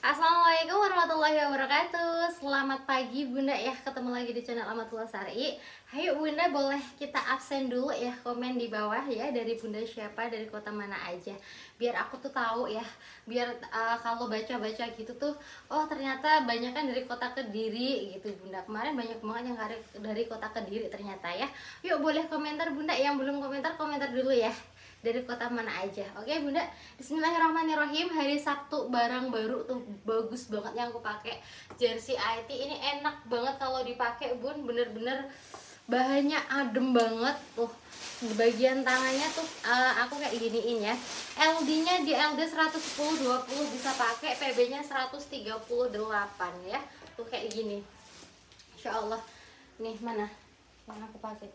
Assalamualaikum warahmatullahi wabarakatuh. Selamat pagi Bunda ya, ketemu lagi di channel Amatullah Sari. Hayo Bunda, boleh kita absen dulu ya, komen di bawah ya, dari Bunda siapa, dari kota mana aja, biar aku tuh tahu ya, biar kalau baca-baca gitu tuh, oh ternyata banyak kan dari kota Kediri gitu Bunda. Kemarin banyak banget yang dari kota Kediri ternyata ya. Yuk boleh komentar Bunda, yang belum komentar dulu ya, dari kota mana aja. Oke Bunda, Bismillahirrahmanirrahim. Hari Sabtu, barang baru tuh bagus banget yang aku pakai, jersey IT ini enak banget kalau dipakai Bun, bener-bener bahannya adem banget tuh. Di bagian tangannya tuh aku kayak giniin ya, LD nya di LD 110/20 bisa pakai, PB nya 138 ya tuh, kayak gini Insya Allah. Nih mana yang aku pakai,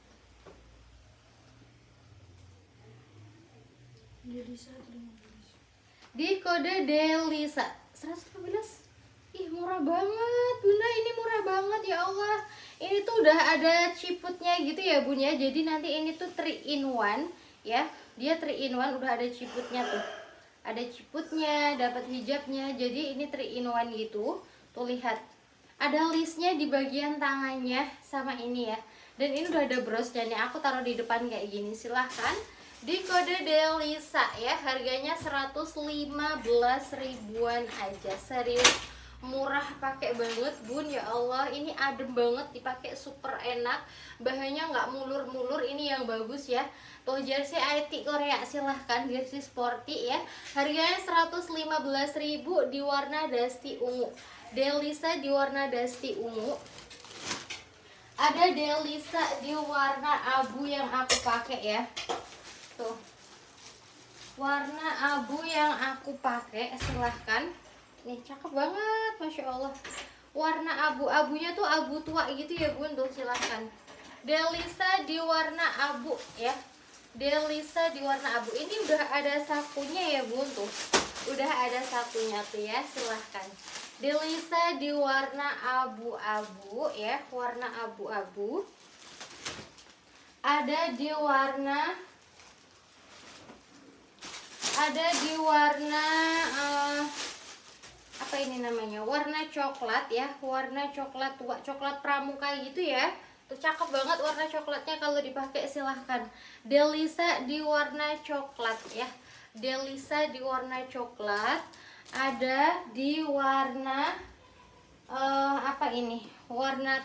di kode Delisa 115. Ih murah banget Bunda, ini murah banget ya Allah. Ini tuh udah ada ciputnya gitu ya Bun ya. Jadi nanti ini tuh 3 in 1 ya. Dia 3 in 1 udah ada ciputnya tuh. Ada ciputnya, dapat hijabnya. Jadi ini 3 in 1 gitu. Tuh lihat. Ada listnya di bagian tangannya sama ini ya. Dan ini udah ada brosnya nih. Aku taruh di depan kayak gini. Silahkan di kode Delisa ya. Harganya 115 ribuan aja. Serius murah, pakai banget Bun ya Allah. Ini adem banget, dipakai super enak, bahannya nggak mulur-mulur, ini yang bagus ya. Tuh jersey IT Korea, silahkan, jersey sporty ya. Harganya 115.000 di warna dusty ungu. Delisa di warna dusty ungu. Ada Delisa di warna abu yang aku pakai ya. Tuh warna abu yang aku pakai, silahkan. Nih cakep banget, Masya Allah. Warna abu-abunya tuh abu tua gitu ya Bun, tuh silahkan. Delisa di warna abu ya. Delisa di warna abu. Ini udah ada sakunya ya Bun, tuh udah ada sakunya tuh ya, silahkan. Delisa di warna abu-abu ya, warna abu-abu. Ada di warna apa ini namanya, warna coklat ya, warna coklat tua, coklat pramuka gitu ya. Tuh cakep banget warna coklatnya kalau dipakai, silahkan. Delisa di warna coklat ya. Delisa di warna coklat. Ada di warna apa ini, warna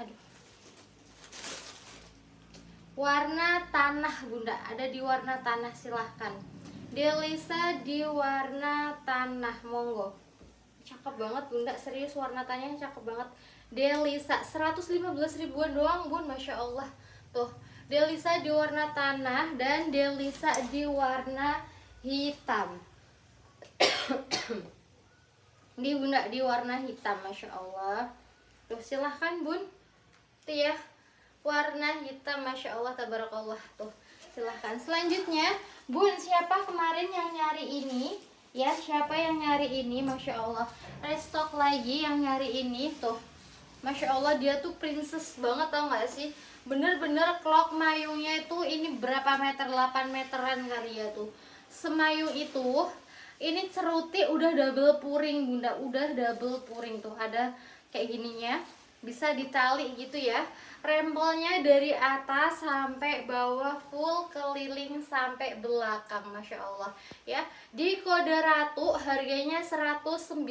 warna tanah Bunda, ada di warna tanah, silahkan. Delisa di warna tanah, monggo. Cakep banget Bunda, serius warna tanahnya cakep banget. Delisa 115 ribuan doang Bun, Masya Allah. Tuh Delisa di warna tanah dan Delisa di warna hitam. Ini Bunda di warna hitam, Masya Allah. Tuh silahkan Bun, tuh ya, warna hitam, Masya Allah, tabarakallah. Tuh silahkan. Selanjutnya Bun, siapa kemarin yang nyari ini ya, siapa yang nyari ini, Masya Allah, restock lagi yang nyari ini. Tuh Masya Allah, dia tuh princess banget, tau gak sih, bener-bener clock mayungnya itu ini berapa meter, 8 meteran kali ya. Tuh semayung itu, ini ceruti udah double puring Bunda, udah double puring. Tuh ada kayak gininya, bisa ditali gitu ya. Rempelnya dari atas sampai bawah full keliling sampai belakang, Masya Allah ya. Di kode Ratu, harganya 190.000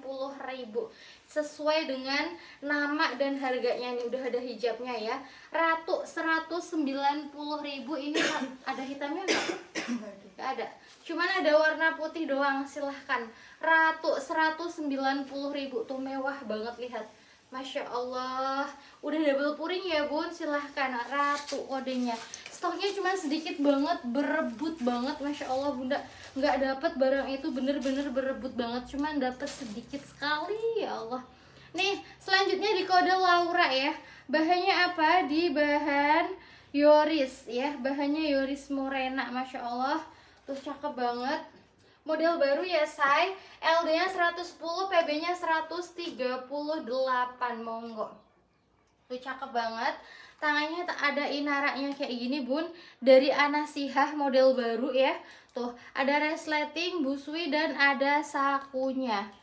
sesuai dengan nama dan harganya. Ini udah ada hijabnya ya. Ratu 190.000. Ini ada hitamnya enggak? Enggak ada, cuman ada warna putih doang, silahkan. Ratu 190.000 tuh, mewah banget, lihat, Masya Allah, udah double puring ya Bun, silahkan. Ratu kodenya, stoknya cuma sedikit banget, berebut banget, Masya Allah Bunda. Nggak dapet barang itu, bener-bener berebut banget, cuman dapet sedikit sekali ya Allah. Nih selanjutnya di kode Laura ya. Bahannya apa? Di bahan Yoris ya, bahannya Yoris Morena, Masya Allah. Tuh cakep banget, model baru ya say. LD nya 110, PB nya 138, monggo. Tuh cakep banget. Tangannya ada inaraknya kayak gini Bun, dari Anasihah, model baru ya. Tuh ada resleting, busui, dan ada sakunya.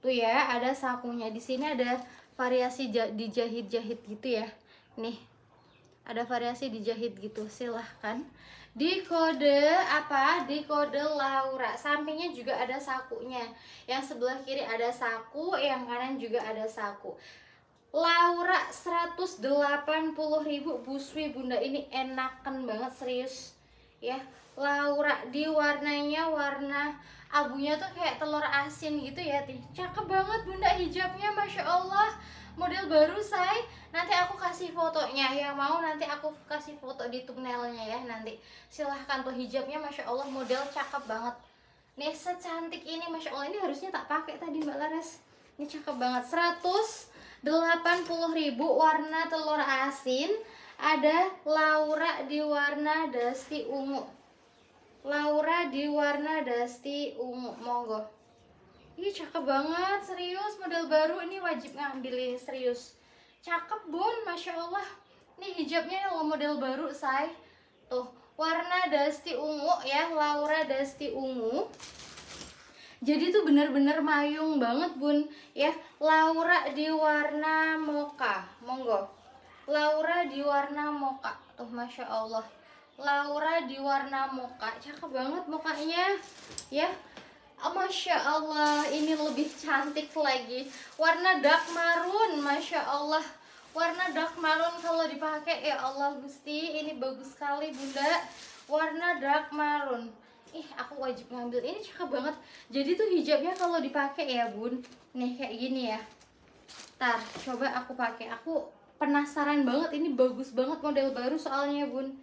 Tuh ya, ada sakunya. Di sini ada variasi dijahit-jahit gitu ya. Nih, ada variasi dijahit gitu. Silahkan. Di kode apa? Di kode Laura. Sampingnya juga ada sakunya. Yang sebelah kiri ada saku, yang kanan juga ada saku. Laura 180.000 buswi bunda, ini enakan banget serius ya. Laura di warnanya warna abunya tuh kayak telur asin gitu ya, cakep banget bunda hijabnya, masya Allah. Model baru say, nanti aku kasih fotonya, yang mau nanti aku kasih foto di thumbnailnya ya nanti. Silahkan tuh hijabnya, masya Allah, model cakep banget. Nih secantik ini, masya Allah, ini harusnya tak pakai tadi Mbak Laras. Ini cakep banget, 180.000 warna telur asin. Ada Laura di warna dusty ungu. Laura di warna dusty ungu, monggo. Ih cakep banget, serius model baru, ini wajib ngambil ini, serius cakep bun, masya Allah. Nih hijabnya yang model baru say, tuh warna dusty ungu ya, Laura dusty ungu. Jadi tuh bener-bener mayung banget bun ya. Laura di warna mocha, monggo. Laura di warna mocha, tuh masya Allah. Laura di warna mocha, cakep banget mukanya ya. Masya Allah, ini lebih cantik lagi. Warna dark maroon, masya Allah. Warna dark maroon kalau dipakai, ya Allah Gusti, ini bagus sekali bunda. Warna dark maroon. Ih, aku wajib ngambil ini, cakep banget. Jadi tuh hijabnya kalau dipakai ya bun, nih kayak gini ya. Ntar coba aku pakai. Aku penasaran banget, ini bagus banget model baru soalnya bun.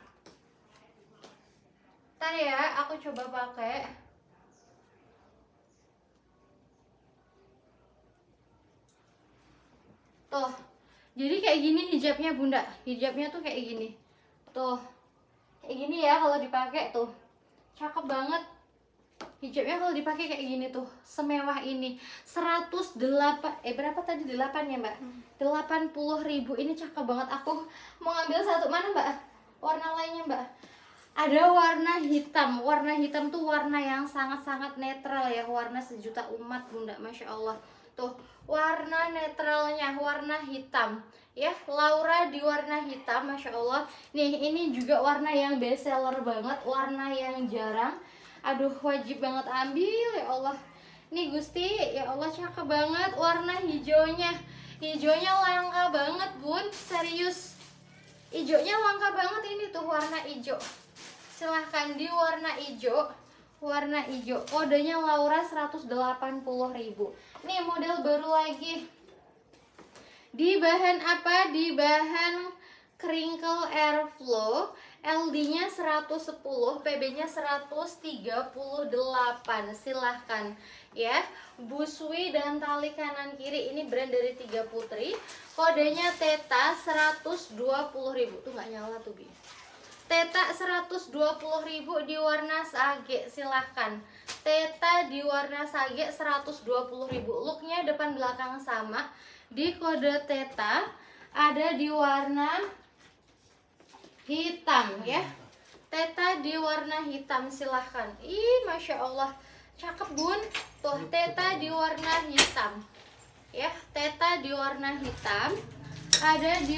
Ntar ya, aku coba pakai. Tuh, jadi kayak gini hijabnya bunda. Hijabnya tuh kayak gini. Tuh, kayak gini ya kalau dipakai tuh. Cakep banget. Hijabnya kalau dipakai kayak gini tuh, semewah ini. 108, berapa tadi? 8 ya mbak? 80.000, ini cakep banget. Aku mau ngambil satu, mana mbak? Warna lainnya mbak? Ada warna hitam. Warna hitam tuh warna yang sangat-sangat netral ya. Warna sejuta umat bunda, masya Allah. Tuh warna netralnya, warna hitam ya. Laura di warna hitam, masya Allah. Nih ini juga warna yang best seller banget, warna yang jarang. Aduh wajib banget ambil ya Allah. Nih Gusti, ya Allah cakep banget. Warna hijaunya, hijaunya langka banget bun, serius. Hijaunya langka banget ini tuh, warna hijau. Silahkan di warna hijau. Warna hijau, kodenya Laura 180.000. Nih model baru lagi. Di bahan apa? Di bahan crinkle airflow. LD-nya 110, PB-nya 138. Silahkan ya. Buswi dan tali kanan kiri, ini brand dari Tiga Putri. Kodenya Teta 120.000. Tuh nggak nyala tuh Bi. Teta 120.000 di warna sage, silahkan. Teta di warna sage 120.000. Looknya depan belakang sama. Di kode Teta ada di warna hitam ya. Teta di warna hitam, silahkan. Ih masya Allah, cakep bun. Tuh Teta di warna hitam ya. Teta di warna hitam. Ada di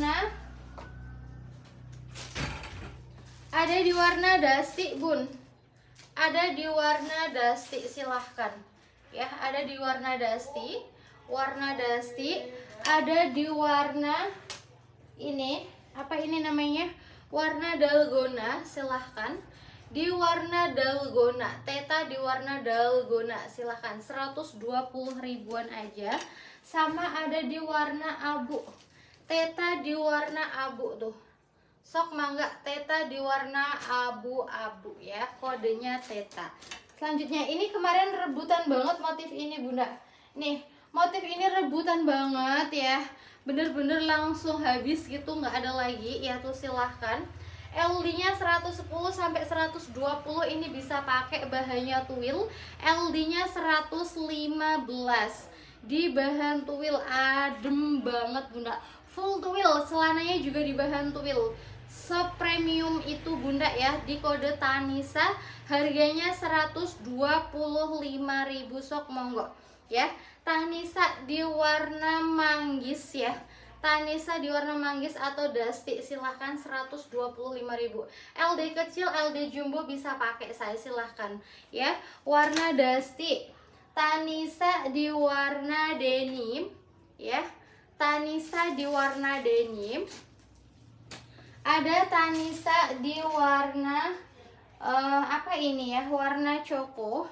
warna dusty bun. Ada di warna dusty, silahkan ya. Ada di warna dusty. Warna dusty. Ada di warna ini, apa ini namanya, warna dalgona, silahkan. Di warna dalgona, Teta di warna dalgona, silahkan. 120.000-an aja. Sama ada di warna abu, Teta di warna abu tuh. Sok mangga, Teta di warna abu-abu ya, kodenya Teta. Selanjutnya ini kemarin rebutan banget motif ini bunda. Nih motif ini rebutan banget ya, bener-bener langsung habis gitu, nggak ada lagi ya. Tuh silahkan. LD-nya 110 sampai 120, ini bisa pakai bahannya tuil. LD-nya 115 di bahan tuil, adem banget bunda. Full tuil, celananya juga di bahan tuil. sepremium itu bunda ya, di kode Tanisa. Harganya 125.000, sok monggo ya. Tanisa di warna manggis ya, Tanisa di warna manggis atau dusty, silahkan 125.000. LD kecil, LD jumbo bisa pakai, saya silahkan ya. Warna dusty, Tanisa di warna denim ya, Tanisa di warna denim. Ada Tanisa di warna apa ini ya, warna coko.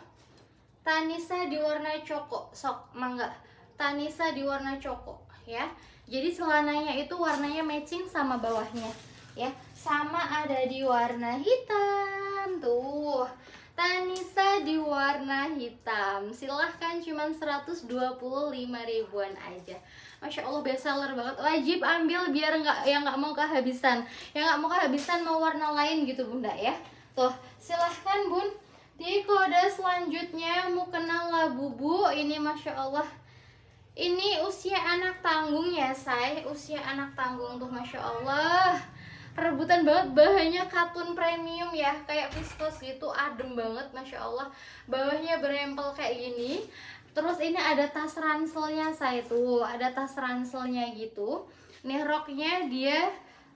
Tanisa di warna coko, sok mangga. Tanisa di warna coko ya. Jadi celananya itu warnanya matching sama bawahnya ya. Sama ada di warna hitam tuh. Tanisa di warna hitam, silahkan, cuman 125.000-an aja. Masya Allah, best seller banget, wajib ambil biar nggak mau kehabisan. Yang nggak mau kehabisan mau warna lain gitu bunda ya. Tuh, silahkan bun. Di kode selanjutnya mukena labubu, ini Masya Allah. Ini usia anak tanggung ya say, usia anak tanggung tuh Masya Allah. Rebutan banget, bahannya katun premium ya, kayak viscose gitu, adem banget Masya Allah. Bawahnya berempel kayak gini. Terus ini ada tas ranselnya saya tuh, ada tas ranselnya gitu. Nih roknya dia,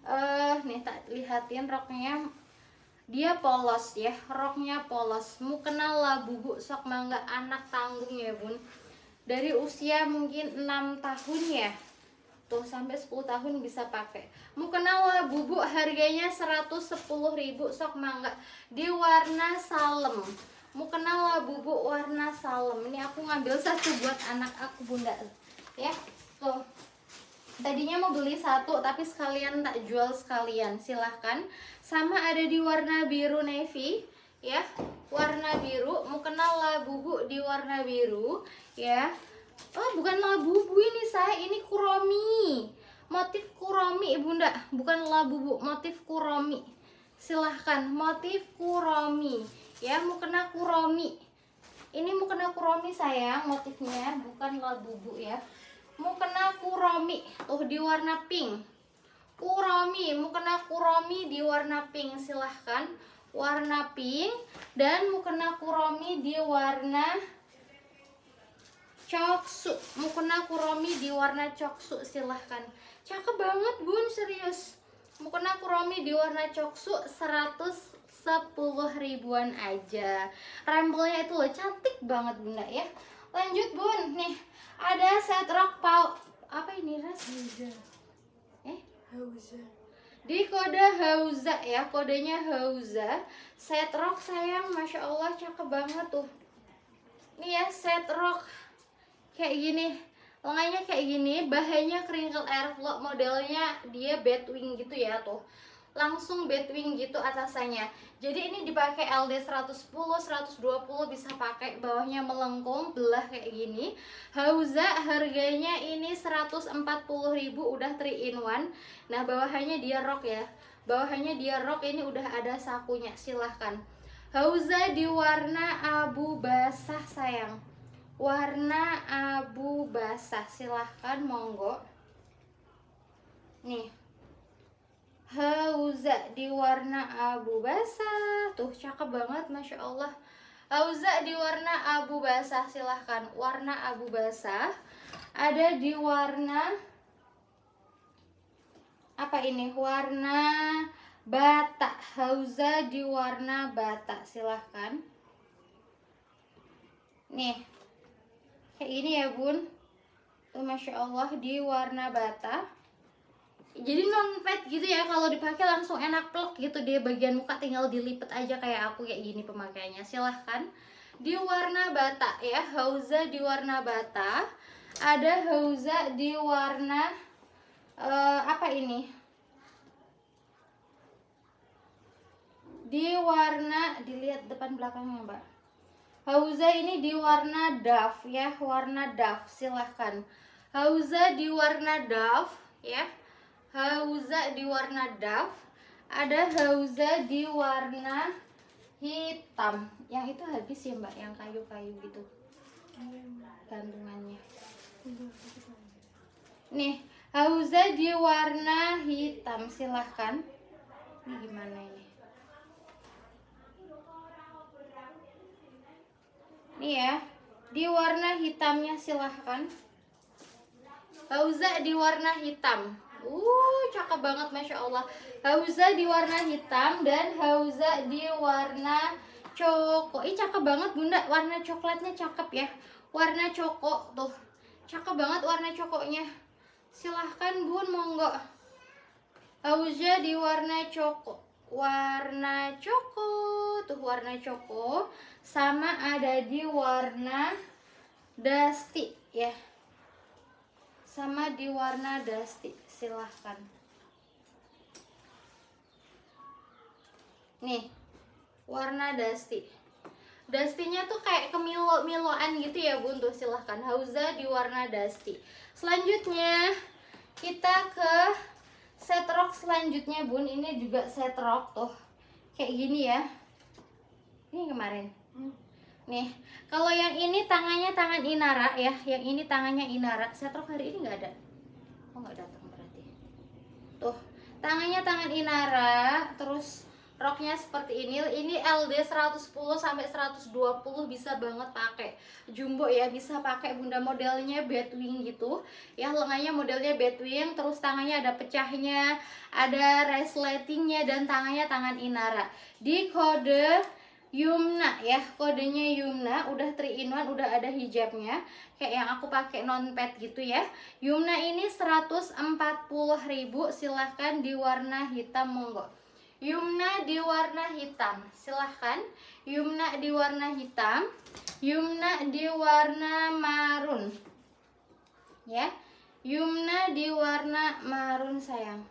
nih tak lihatin roknya, dia polos ya, roknya polos. Mukena labubu, sok mangga, anak tanggung ya bun. Dari usia mungkin 6 tahun ya, tuh sampai 10 tahun bisa pakai. Mukena labubu, harganya 110.000, sok mangga. Di warna salem, mukena labubu warna salem. Ini aku ngambil satu buat anak aku bunda ya. Tuh, tadinya mau beli satu tapi sekalian tak jual sekalian, silahkan. Sama ada di warna biru navy ya, warna biru. Mukena labubu di warna biru ya. Oh bukan labubu ini saya, ini kuromi, motif kuromi bunda, bukan labubu, motif kuromi. Silahkan, motif kuromi ya, mukena kuromi. Ini mukena kuromi sayang, motifnya bukan labubu ya. Mukena kuromi tuh di warna pink. Kuromi, mukena kuromi di warna pink, silahkan. Warna pink. Dan mukena kuromi di warna coksu, mukena kuromi di warna coksu, silahkan. Cakep banget bun, serius. Mukena kuromi di warna coksu, 110.000-an aja. Rempelnya itu loh, cantik banget bunda ya. Lanjut bun, nih ada set rok apa ini ras? Hauza. Di kode Hauza ya, kodenya Hauza. Set rok sayang, Masya Allah cakep banget tuh. Nih ya, set rok kayak gini, lengannya kayak gini, bahannya crinkle airflow, modelnya dia batwing gitu ya tuh, langsung batwing gitu atasannya. Jadi ini dipakai LD 110, 120 bisa pakai, bawahnya melengkung belah kayak gini. Hauza harganya ini 140.000, udah 3 in 1. Nah bawahannya dia rok ya, bawahannya dia rok, ini udah ada sakunya, silahkan. Hauza di warna abu basah sayang, warna abu basah, silahkan monggo. Nih Hauza di warna abu basah, tuh cakep banget Masya Allah. Hauza di warna abu basah, silahkan. Warna abu basah. Ada di warna apa ini, warna bata. Hauza di warna bata, silahkan. Nih kayak gini ya bun, tuh Masya Allah di warna bata. Jadi non pet gitu ya, kalau dipakai langsung enak plek gitu, dia bagian muka tinggal dilipet aja kayak aku kayak gini pemakaiannya, silahkan. Di warna bata ya, Hauza di warna bata. Ada Hauza di warna apa ini, di warna, dilihat depan belakangnya mbak. Hauza ini di warna dove ya, warna dove, silahkan. Hauza di warna dove ya, Hauza di warna dove. Ada Hauza di warna hitam, yang itu habis ya mbak, yang kayu-kayu gitu gantungannya. Nih Hauza di warna hitam, silahkan. Ini gimana ini? Nih ya, di warna hitamnya silahkan. Hauza di warna hitam. Cakep banget, Masya Allah. Hauza di warna hitam dan hauza di warna coko. Ih, cakep banget Bunda, warna coklatnya cakep ya. Warna coko tuh, cakep banget warna cokonya. Silahkan Bun, monggo. Hauza di warna coko. Warna coko tuh, warna coko. Sama ada di warna dusty ya. Sama di warna dusty, silahkan. Nih, warna dusty. Dustynya tuh kayak kemilo-miloan gitu ya Bun, tuh silahkan. Hauza di warna dusty. Selanjutnya kita ke set rok selanjutnya Bun. Ini juga set rok tuh, kayak gini ya. Ini kemarin. Nih, kalau yang ini tangannya tangan Inara ya, yang ini tangannya Inara. Set rok hari ini nggak ada. Oh, nggak datang berarti. Tuh, tangannya tangan Inara, terus roknya seperti ini. Ini LD 110 sampai 120 bisa banget pakai. Jumbo ya, bisa pakai Bunda, modelnya batwing gitu. Ya, lengannya modelnya batwing, terus tangannya ada pecahnya, ada resletingnya, dan tangannya tangan Inara. Di kode Yumna ya, kodenya Yumna, udah 3 in 1, udah ada hijabnya kayak yang aku pakai non pad gitu ya. Yumna ini 140.000, silahkan di warna hitam, monggo. Yumna di warna hitam, silahkan. Yumna di warna hitam, Yumna di warna marun ya. Yumna di warna marun sayang.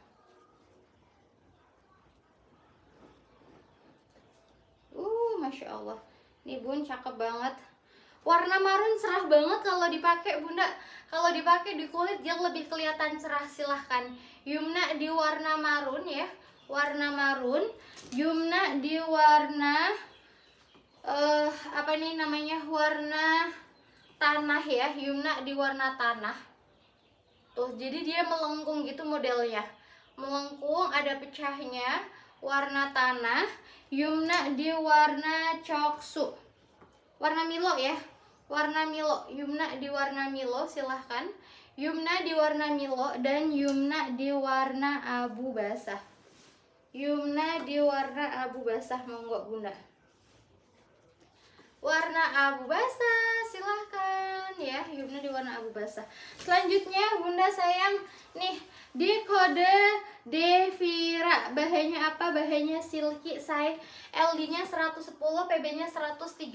Masya Allah, nih Bun, cakep banget. Warna marun cerah banget kalau dipakai Bunda. Kalau dipakai di kulit dia lebih kelihatan cerah, silahkan. Yumna di warna marun ya, warna marun. Yumna di warna apa nih namanya, warna tanah ya. Yumna di warna tanah. Tuh, jadi dia melengkung gitu modelnya. Melengkung, ada pecahnya, warna tanah. Yumna di warna coksu, warna Milo ya, warna Milo. Yumna di warna Milo, silahkan. Yumna di warna Milo dan Yumna di warna abu basah. Yumna di warna abu basah, monggo Bunda. Warna abu basah, silahkan ya. Yumna di warna abu basah. Selanjutnya Bunda sayang, nih di kode Devira, bahannya apa? Bahannya silky, say. LD-nya 110, PB-nya 138.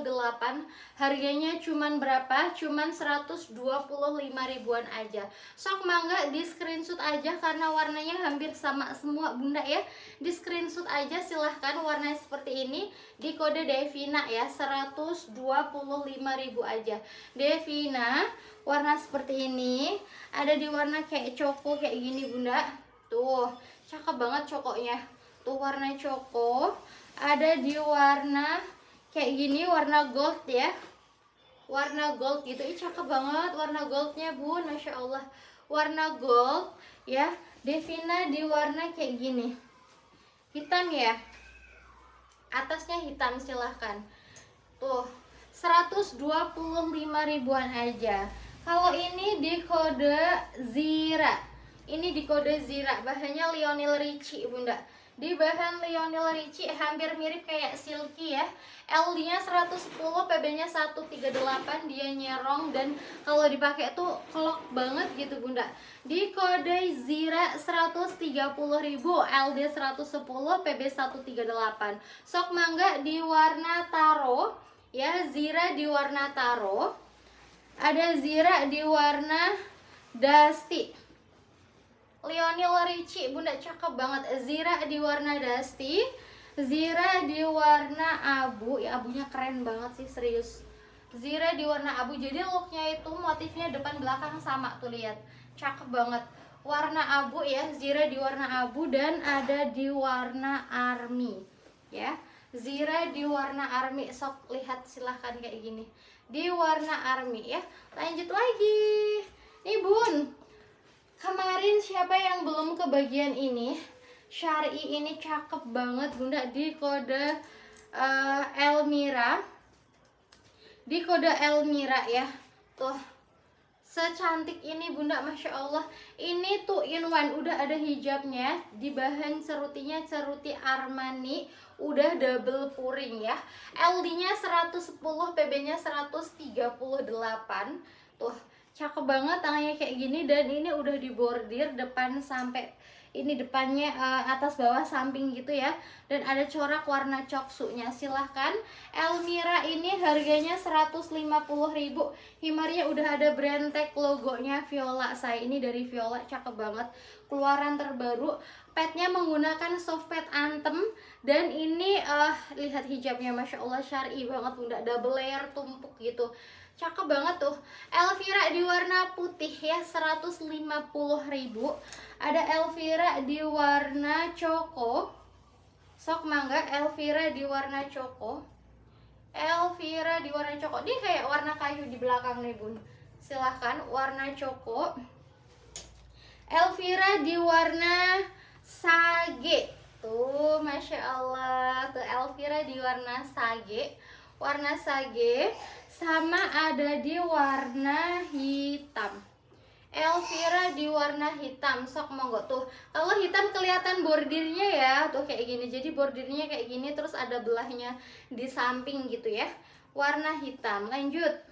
Harganya cuman berapa? Cuman 125 ribuan aja. Sok mangga di screenshot aja karena warnanya hampir sama semua Bunda ya. Di screenshot aja silahkan, warnanya seperti ini. Di kode Devina ya, 125 ribu aja. Devina, warna seperti ini. Ada di warna kayak coko kayak gini Bunda. Tuh, cakep banget cokonya. Tuh, warna coko. Ada di warna kayak gini, warna gold ya. Warna gold gitu. Ih, cakep banget warna goldnya Bun, Masya Allah. Warna gold ya. Devina di warna kayak gini. Hitam ya. Atasnya hitam, silahkan. Tuh, 125 ribuan aja. Kalau ini di kode Zira. Ini di kode Zira, bahannya Lionel Richie Bunda. Di bahan Lionel Richie hampir mirip kayak silky ya. LD-nya 110, PB-nya 138, dia nyerong dan kalau dipakai tuh kelok banget gitu Bunda. Di kode Zira 130.000, LD 110, PB 138. Sok mangga di warna taro ya, Zira di warna taro. Ada Zira di warna dusty. Lionel Richie Bunda, cakep banget. Zira di warna dusty, Zira di warna abu ya, abunya keren banget sih, serius. Zira di warna abu, jadi looknya itu motifnya depan belakang sama tuh, lihat, cakep banget. Warna abu ya, Zira di warna abu dan ada di warna army ya. Zira di warna army, sok lihat silahkan kayak gini. Di warna army ya. Lanjut lagi. Nih Bun, kemarin siapa yang belum kebagian ini? syari ini cakep banget bunda, di kode Elmira, di kode Elmira ya. Tuh secantik ini bunda, masya Allah. Ini tuh in one, udah ada hijabnya, di bahan cerutinya ceruti Armani, udah double puring ya. LD nya 110, PB nya 138. Tuh cakep banget, tangannya kayak gini, dan ini udah dibordir depan sampai ini depannya atas bawah samping gitu ya, dan ada corak warna coksunya. Silahkan Elmira ini harganya 150.000. Himarnya udah ada brand tag logonya Viola. Saya ini dari Viola, cakep banget, keluaran terbaru. Petnya menggunakan soft pad Anthem, dan ini lihat hijabnya, masya Allah syar'i banget bunda, double layer tumpuk gitu, cakep banget tuh. Elvira di warna putih ya, 150.000. Ada Elvira di warna coko, sok mangga. Elvira di warna coko, Elvira di warna coko. Ini kayak warna kayu di belakang nih bun, silahkan warna coko. Elvira di warna sage, tuh masya Allah, tuh Elvira di warna sage, warna sage, sama ada di warna hitam. Elvira di warna hitam, sok monggo tuh. Kalau hitam kelihatan bordirnya ya, tuh kayak gini. Jadi bordirnya kayak gini, terus ada belahnya di samping gitu ya. Warna hitam. Lanjut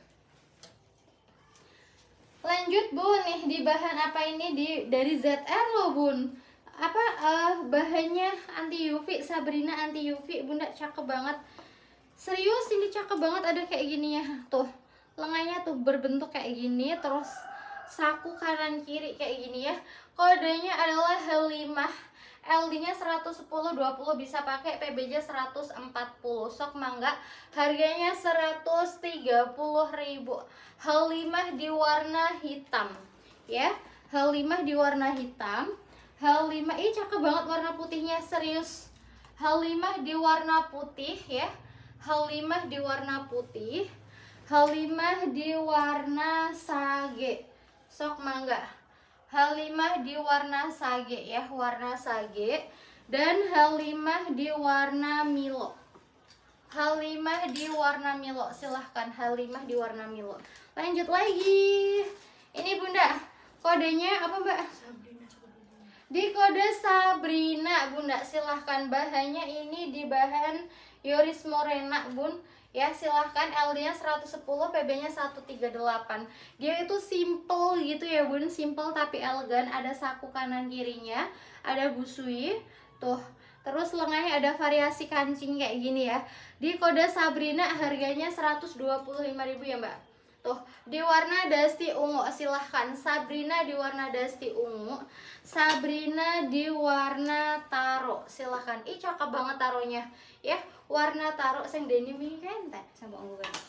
bun, nih di bahan apa ini, dari ZR loh bun. Apa bahannya anti UV, Sabrina anti UV bunda, cakep banget. Serius ini cakep banget, ada kayak gini ya. Tuh lengannya tuh berbentuk kayak gini, terus saku kanan kiri kayak gini ya. Kodenya adalah Halimah, LD nya 110, 20 bisa pakai, PB nya 140. Sok mangga, harganya 130.000. Halimah di warna hitam ya, Halimah di warna hitam. Halimah ini cakep banget warna putihnya, serius. Halimah di warna putih ya, Halimah di warna putih. Halimah di warna sage, sok mangga. Halimah di warna sage ya, warna sage. Dan Halimah di warna Milo, Halimah di warna Milo, silahkan Halimah di warna Milo. Lanjut lagi, ini bunda kodenya apa mbak? Di kode Sabrina bunda, silahkan. Bahannya ini di bahan Yoris Morena bun ya, silahkan. LD nya 110, PB nya 138. Dia itu simple gitu ya bun, simple tapi elegan. Ada saku kanan kirinya, ada busui tuh, terus lengannya ada variasi kancing kayak gini ya. Di kode Sabrina harganya 125.000 ya mbak. Tuh di warna dusty ungu, silahkan. Sabrina di warna dusty ungu, Sabrina di warna taro, silahkan. Ih cakep banget taronya ya, warna taro sing denim ini kan teh sama ungu kan.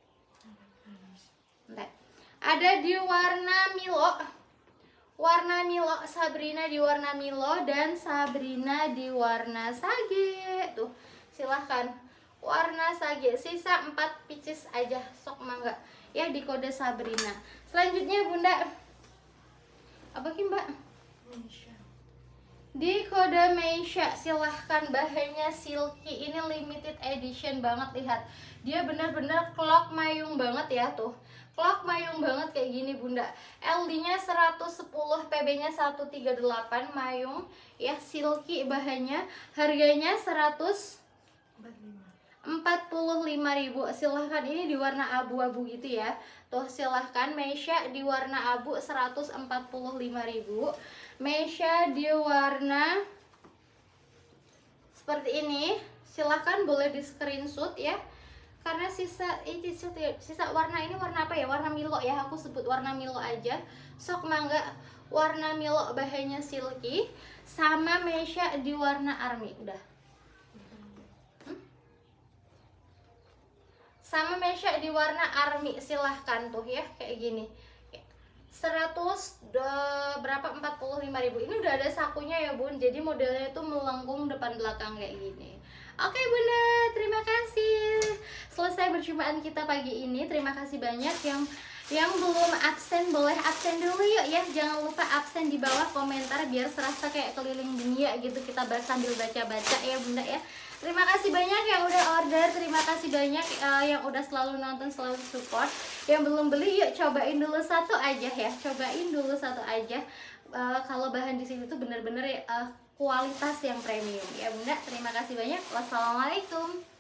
Ada di warna Milo, warna Milo, Sabrina di warna Milo, dan Sabrina di warna sage. Tuh silahkan warna sage, sisa 4 pieces aja, sok mangga ya di kode Sabrina. Selanjutnya bunda apa ki mbak? Di kode Meisha, silahkan. Bahannya silky, ini limited edition banget, lihat dia bener-bener clock mayung banget ya. Tuh clock mayung banget kayak gini bunda. LD nya 110, PB nya 138, mayung ya, silky bahannya. Harganya 145.000, silahkan. Ini di warna abu-abu gitu ya. Tuh silahkan Meisha di warna abu, 145.000. Meisha di warna seperti ini, silahkan boleh di screenshot ya. Karena sisa warna ini warna apa ya, warna Milo ya, aku sebut warna Milo aja. Sok mangga, warna Milo, bahannya silky. Sama Meisha di warna army, udah. Sama Meisha di warna army, silahkan tuh ya, kayak gini. 45.000. Ini udah ada sakunya ya bun, jadi modelnya itu melengkung depan belakang kayak gini. Oke bunda, terima kasih. Selesai perjumpaan kita pagi ini. Terima kasih banyak yang Yang belum absen boleh absen dulu yuk ya. Jangan lupa absen di bawah komentar biar serasa kayak keliling dunia gitu kita sambil baca-baca ya Bunda ya. Terima kasih banyak yang udah order, terima kasih banyak yang udah selalu nonton, selalu support. Yang belum beli yuk cobain dulu satu aja ya. Cobain dulu satu aja. Kalau bahan di sini tuh bener-bener kualitas yang premium ya Bunda. Terima kasih banyak. Wassalamualaikum.